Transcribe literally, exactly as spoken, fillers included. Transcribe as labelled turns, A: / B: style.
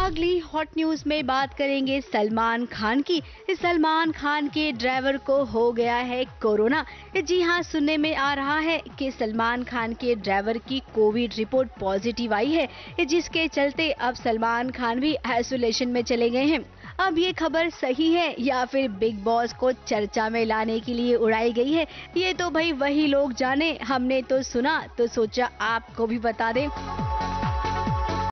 A: अगली hot news में बात करेंगे सलमान खान की। सलमान खान के ड्राइवर को हो गया है कोरोना। जी हां, सुनने में आ रहा है कि सलमान खान के ड्राइवर की कोविड रिपोर्ट पॉजिटिव आई है, जिसके चलते अब सलमान खान भी आइसोलेशन में चले गए हैं। अब ये खबर सही है या फिर बिग बॉस को चर्चा में लाने के लिए उड़ाई गई है, ये तो भाई वही लोग जाने। हमने तो सुना तो सोचा आपको भी बता दें।